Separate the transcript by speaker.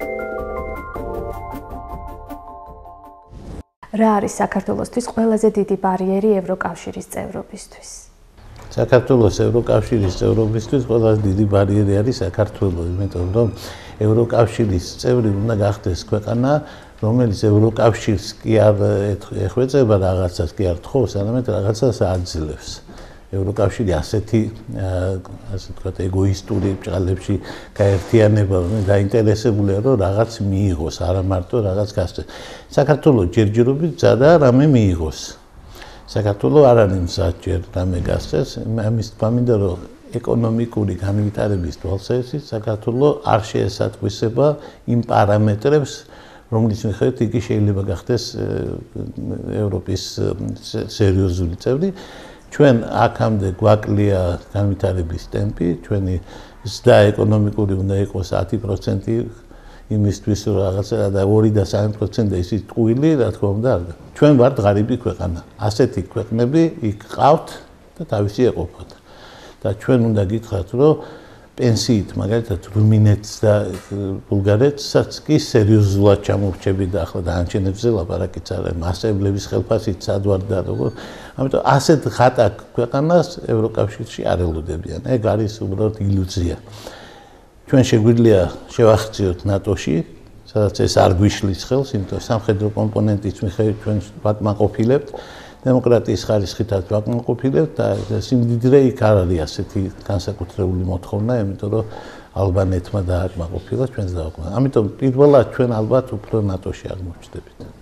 Speaker 1: რა არის საქართველოსთვის ყველაზე დიდი ბარიერი ევროკავშირის წევრობისთვის?
Speaker 2: საქართველოს ევროკავშირის წევრობისთვის ყველაზე დიდი ბარიერი არის საქართველო, იმიტომ რომ ევროკავშირის წევრი უნდა გახდეს ქვეყანა, რომელიც ევროკავშირს კი არ ეხვეწება რაღაცას, კი არ თხოვს, არამედ რაღაცას აძლევს. ევროკავშირი ასეთი, ასე ვთქვათ, ეგოისტური ბჭყალებში გაერთიანება, დაინტერესებულია, რომ რაღაც მიიღოს, არა მარტო რაღაც გასცეს. საქართველოს ჯერჯერობით მზადა რამე მიიღოს. საქართველოს არ არის მზად ჯერ რამე გასცეს, ამის თქმა მინდა, რომ ეკონომიკური განვითარების თვალსაზრისით საქართველოს არ შეესატყვისება იმ პარამეტრებს, რომლის მიხედვით იგი შეიძლება გახდეს ევროპის სერიოზული წევრი. ჩვენ აქამდე გვაკლია განვითარების ტემპი, ჩვენი ზრდა ეკონომიკური უნდა იყოს 10% იმისთვის, რომ რაღაცა და 2 და 3% ისიც ტყუილი, რა თქმა უნდა, არ. ჩვენ ვართ ღარიბი ქვეყანა. ასეთი ქვეყნები იქ ყავთ და თავისი ეყოფათ. და ჩვენ უნდა გითხრათ, რომ პენსიით, მაგალითად, რუმინეთს და ბულგარეთსაც კი სერიოზულად ჩამოვრჩებით და ახლა დაანჩენებზე ლაპარაკიც არა, მასშტაბების ხელფასით სად ვარ და როგორ. ამიტომ ასეთ ღატაკ ქვეყანას ევროკავშირში არ ელოდებიან. ეგ არის უბრალოდ ილუზია. ჩვენ შეგვიძლია შევახციოთ ნატოში, სადაც ეს არ გვიშლის ხელს, იმიტომ სამხედრო კომპონენტის მიხედვით ჩვენ ვაკმაყოფილებთ, დემოკრატიის ხარისხითაც ვაკმაყოფილებთ და სიმდიდრე იქ არ არის ასეთი განსაკუთრებული მოთხოვნა, იმიტომ რომ ალბანეთმა დააკმაყოფილა ჩვენს დავაკმაყოფილეთ. ამიტომ პირველად ჩვენ ალბათ უფრო ნატოში აღმოჩნდებით.